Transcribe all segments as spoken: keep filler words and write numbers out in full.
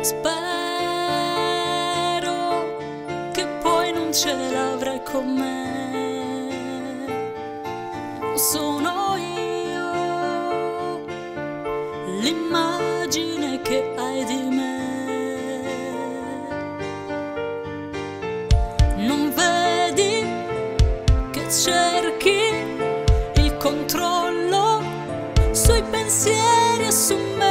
Spero che poi non ce l'avrai con me. Non sono io l'immagine che hai di me. Non vedi che cerchi il controllo sui pensieri e su me?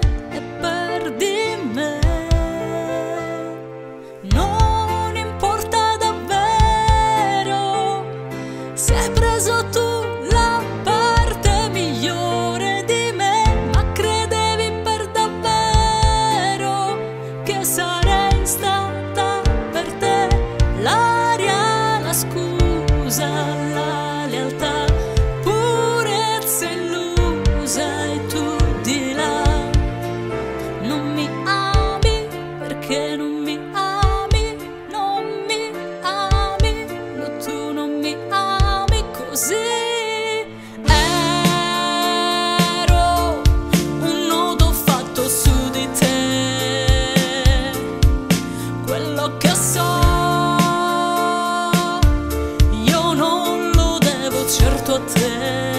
Hai preso tu la parte migliore di me, ma credevi per davvero che sarei stata per te l'aria, la scusa, la lealtà, purezza illusa. E tu di là non mi ami perché non mi ami, non mi ami, no, tu non mi ami. Così ero un nodo fatto su di te. Quello che so io non lo devo certo a te.